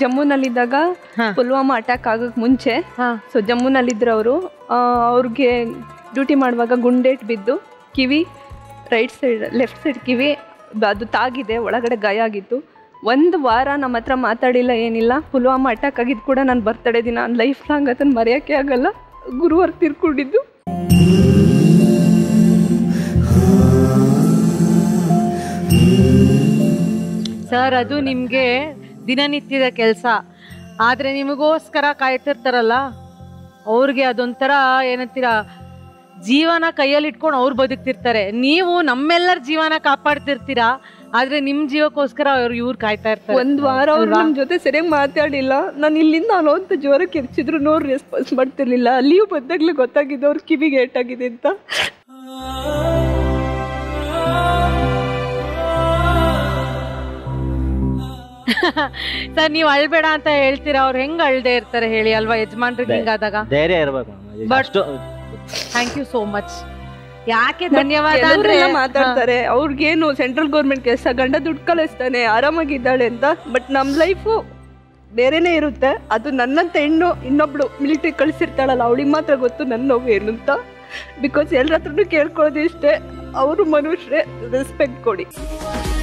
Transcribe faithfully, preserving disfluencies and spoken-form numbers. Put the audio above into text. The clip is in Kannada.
ಜಮ್ಮುನಲ್ಲಿದ್ದಾಗ ಪುಲ್ವಾಮಾ ಅಟ್ಯಾಕ್ ಆಗಕ್ ಮುಂಚೆ ಸೊ ಜಮ್ಮುನಲ್ಲಿದ್ರು ಅವರು ಅವ್ರಿಗೆ ಡ್ಯೂಟಿ ಮಾಡುವಾಗ ಗುಂಡೇಟ್ ಬಿದ್ದು ಕಿವಿ ರೈಟ್ ಸೈಡ್ ಲೆಫ್ಟ್ ಸೈಡ್ ಕಿವಿ ಅದು ತಾಗಿದೆ, ಒಳಗಡೆ ಗಾಯ ಆಗಿತ್ತು. ಒಂದು ವಾರ ನಮ್ಮ ಹತ್ರ ಮಾತಾಡಿಲ್ಲ, ಏನಿಲ್ಲ. ಪುಲ್ವಾಮಾ ಅಟ್ಯಾಕ್ ಆಗಿದ್ದು ಕೂಡ ನಾನು ಬರ್ತಡೇ ದಿನ ನನ್ನ ಲೈಫ್ ಲಾಂಗ್ ಅದನ್ನು ಮರೆಯೋಕ್ಕೆ ಆಗಲ್ಲ. ಗುರುವಾರ ತೀರ್ಕೊಂಡಿದ್ದು. ಸರ್, ಅದು ನಿಮಗೆ ದಿನನಿತ್ಯದ ಕೆಲಸ, ಆದರೆ ನಿಮಗೋಸ್ಕರ ಕಾಯ್ತಿರ್ತಾರಲ್ಲ ಅವ್ರಿಗೆ ಅದೊಂಥರ ಏನಂತೀರಾ ಜೀವನ ಕೈಯಲ್ಲಿ ಇಟ್ಕೊಂಡು ಅವ್ರು ಬದುಕ್ತಿರ್ತಾರೆ. ನೀವು ನಮ್ಮೆಲ್ಲರ ಜೀವನ ಕಾಪಾಡ್ತಿರ್ತೀರಾ, ಆದ್ರೆ ನಿಮ್ ಜೀವಕ್ಕೋಸ್ಕರ ಅವ್ರು ಇವ್ರು ಕಾಯ್ತಾ ಇರ್ತಾರೆ. ಒಂದ್ ವಾರ ಅವ್ರು ನಮ್ ಜೊತೆ ಸರಿಯಾಗಿ ಮಾತಾಡಿಲ್ಲ. ನಾನು ಇಲ್ಲಿಂದ ಅಲ್ಲೋ ಅಂತ ಜ್ವರಕ್ಕೆ ಎರ್ಚಿದ್ರು ನೋಡ್ ರೆಸ್ಪಾನ್ಸ್ ಮಾಡ್ತಿರ್ಲಿಲ್ಲ. ಅಲ್ಲಿಯೂ ಬಂದಾಗ್ಲೇ ಗೊತ್ತಾಗಿದ್ದು ಅವ್ರ ಕಿವಿಗೆ ಏಟಾಗಿದೆ ಅಂತ. ಸರ್, ನೀವು ಅಳ್ಬೇಡ ಅಂತ ಹೇಳ್ತೀರಾ, ಅವ್ರು ಹೆಂಗ್ ಅಳ್ದೇ ಇರ್ತಾರೆ ಹೇಳಿ ಅಲ್ವಾ ಯಜಮಾನ್ರಿಗೆ ಹಿಂಗಾದಾಗ? ಧೈರ್ಯ ಇರ್ಬೇಕು. But thank you so much. ಯಾಕೆ ಧನ್ಯವಾದ ಅಂದ್ರೆ ಮಾತಾಡ್ತಾರೆ, ಅವ್ರಿಗೇನು ಸೆಂಟ್ರಲ್ ಗೌರ್ಮೆಂಟ್ ಕೆಲಸ, ಗಂಡ ದುಡ್ಡು ಕಳಿಸ್ತಾನೆ, ಆರಾಮಾಗಿದ್ದಾಳೆ ಅಂತ. ಬಟ್ ನಮ್ ಲೈಫು ಬೇರೆನೇ ಇರುತ್ತೆ. ಅದು ನನ್ನಂತ ಹೆಣ್ಣು ಇನ್ನೊಬ್ಳು ಮಿಲಿಟರಿ ಕಳಿಸಿರ್ತಾಳಲ್ಲ, ಅವಳಿಗೆ ಮಾತ್ರ ಗೊತ್ತು ನನ್ನ ನೋವು ಏನು ಅಂತ. ಬಿಕಾಸ್ ಎಲ್ಲರ ಹತ್ರನೂ ಕೇಳ್ಕೊಳ್ಳೋದು ಇಷ್ಟೇ, ಅವರು ಮನುಷ್ಯರೇ, ರೆಸ್ಪೆಕ್ಟ್ ಕೊಡಿ.